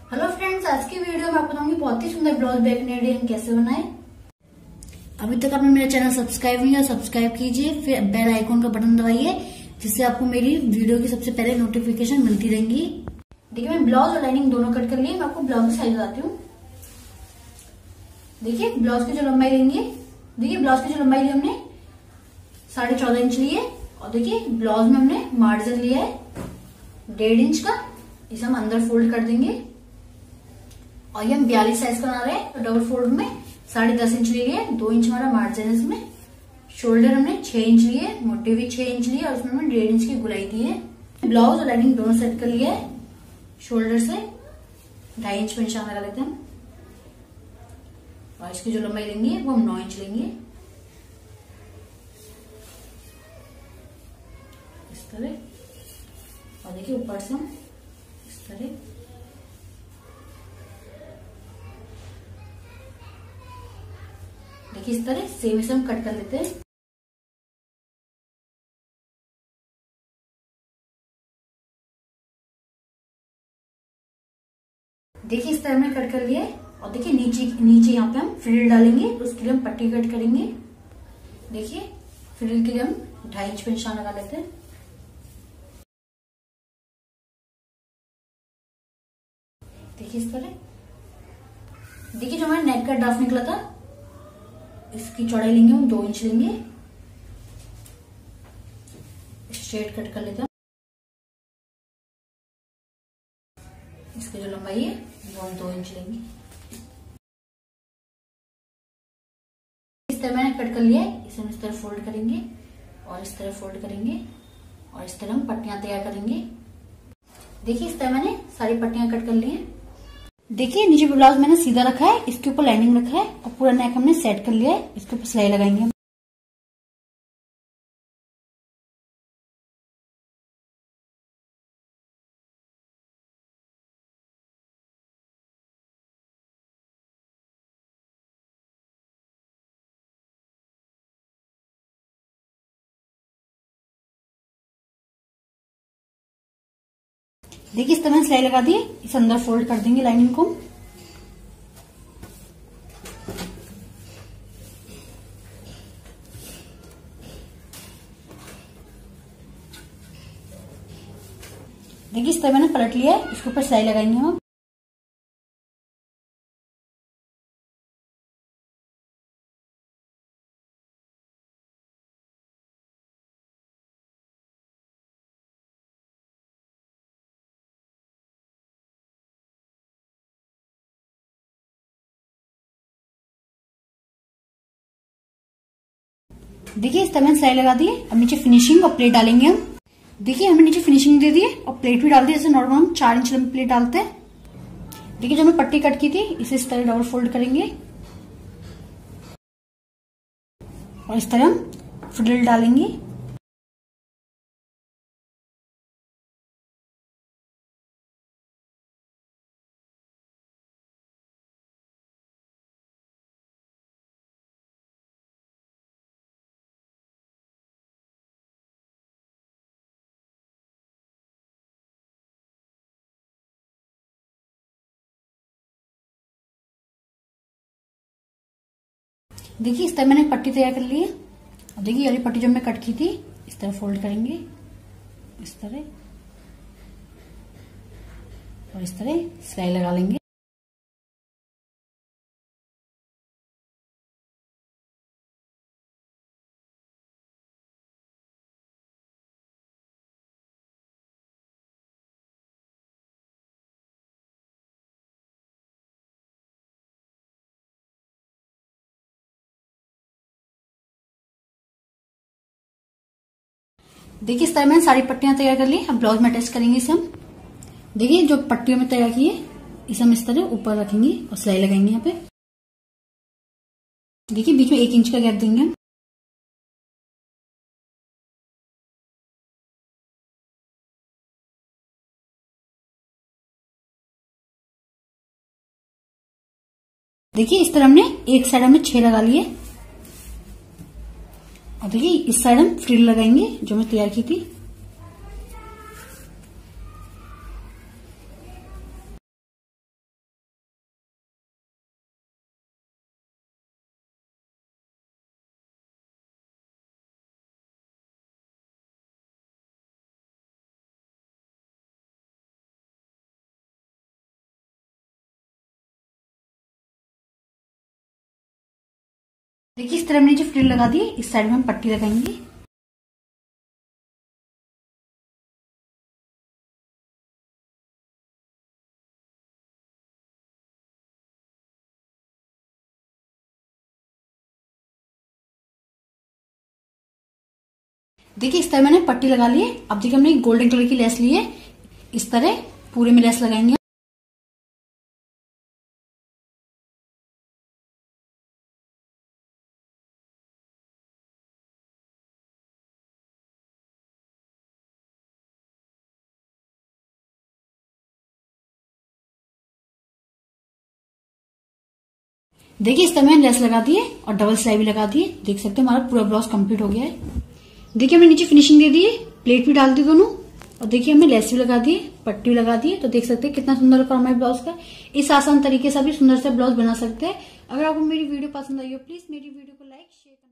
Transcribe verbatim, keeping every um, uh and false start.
Hello friends, आज की video में आपको बताऊंगी बहुत ही सुंदर ब्लाउज बैक नेडियन कैसे बनाए। अभी तक आपने मेरा चैनल सब्सक्राइब नहीं किया, सब्सक्राइब कीजिए, फिर बेल आइकॉन का बटन दबाइए जिससे आपको मेरी वीडियो की सबसे पहले नोटिफिकेशन मिलती रहेंगी। देखिए मैं ब्लाउज और लाइनिंग दोनों कट कर लिए। मैं आपको ब्लाउज की साइज बताती हूँ। देखिए ब्लाउज की जो लंबाई लेंगे, देखिए ब्लाउज की जो लंबाई ली हमने साढ़े चौदह इंच ली है। और देखिए ब्लाउज में हमने मार्जिन लिया है डेढ़ इंच का, इसे हम अंदर फोल्ड कर देंगे। और ये हम बयालीस साइज का बना रहे हैं तो डबल फोल्ड में साढ़े दस इंच ले लिए, दो इंच हमारा मार्जिन है इसमें। शोल्डर हमने छह इंच लिए, मोटे भी छह इंच लिए और उसमें हमने डेढ़ इंच की गुलाई दी है। ब्लाउज और लाइनिंग दोनों सेट कर लिया है। शोल्डर से ढाई इंच पे निशान लगा लेते हैं और इसकी जो लंबाई लेंगे वो हम नौ इंच लेंगे इस तरह। और देखिए ऊपर से हम इस तरह देखिए इस तरह सेम से हम कट कर लेते हैं। देखिए इस तरह हमने कट कर लिया है। और देखिए नीचे नीचे यहाँ पे हम फ्रिल डालेंगे तो उसके लिए हम पट्टी कट करेंगे। देखिए फ्रिल के लिए हम ढाई इंच पे निशान लगा लेते हैं। देखिए इस तरह। देखिए जो हमारा नेक का ड्राफ्ट निकला था इसकी चौड़ाई लेंगे हम दो इंच लेंगे, स्ट्रेट कट कर लेते हैं। इसकी जो लंबाई है वो हम दो इंच लेंगे। इस तरह मैंने कट कर लिया है, इसे हम इस तरह फोल्ड करेंगे और इस तरह फोल्ड करेंगे और इस तरह हम पट्टियां तैयार करेंगे। देखिए इस तरह मैंने सारी पट्टियां कट कर ली हैं। देखिए नीचे ब्लाउज मैंने सीधा रखा है, इसके ऊपर लाइनिंग रखा है और पूरा नेक हमने सेट कर लिया है। इसके ऊपर सिलाई लगाएंगे हम। देखिए इस तरह मैंने सिलाई लगा दी है, इसे अंदर फोल्ड कर देंगे लाइनिंग को। देखिए इस तरह मैंने पलट लिया है, इसके ऊपर सिलाई लगाएंगे हम। देखिए इस तरह मैंने सिलाई लगा दी है। अब नीचे फिनिशिंग और प्लेट डालेंगे हम। देखिए हमें नीचे फिनिशिंग दे दी है और प्लेट भी डाल दी। जैसे नॉर्मल हम चार इंच लंबी प्लेट डालते हैं। देखिए जो हमने पट्टी कट की थी इसे इस तरह डबल फोल्ड करेंगे और इस तरह हम फ्रिल डालेंगे। देखिए इस तरह मैंने पट्टी तैयार कर ली है। अब देखिए ये वाली पट्टी जो हमने कट की थी इस तरह फोल्ड करेंगे, इस तरह और इस तरह सिलाई लगा लेंगे। देखिए इस तरह मैंने सारी पट्टियां तैयार कर ली। अब ब्लाउज में अटैच करेंगे इसे हम। देखिए जो पट्टियों में तैयार की है इसे हम इस तरह ऊपर रखेंगे और सिलाई लगाएंगे यहाँ पे। देखिए बीच में एक इंच का गैप देंगे हम। देखिए इस तरह हमने एक साइड हमने छह लगा लिए और देखिए इस साइड हम फ्रिल लगाएंगे जो हमने तैयार की थी। देखिए इस तरह हमने जो फ्रिल लगा दी, इस साइड में हम पट्टी लगाएंगे। देखिए इस तरह मैंने पट्टी लगा ली है। अब देखिए हमने गोल्डन कलर की लेस ली है, इस तरह पूरे में लेस लगाएंगे। देखिए इस तरह मैंने लेस लगा दी है और डबल सिलाई भी लगा दी है। देख सकते हैं हमारा पूरा ब्लाउज कंप्लीट हो गया है। देखिए हमने नीचे फिनिशिंग दे दी है, प्लेट भी डाल दी दोनों, और देखिए हमने लेस भी लगा दी है, पट्टी भी लगा दी है। तो देख सकते हैं कितना सुंदर लुक हमारे ब्लाउज का। इस आसान तरीके से भी सुंदर से ब्लाउज बना सकते हैं। अगर आपको मेरी वीडियो पसंद आई हो, प्लीज मेरी वीडियो को लाइक शेयर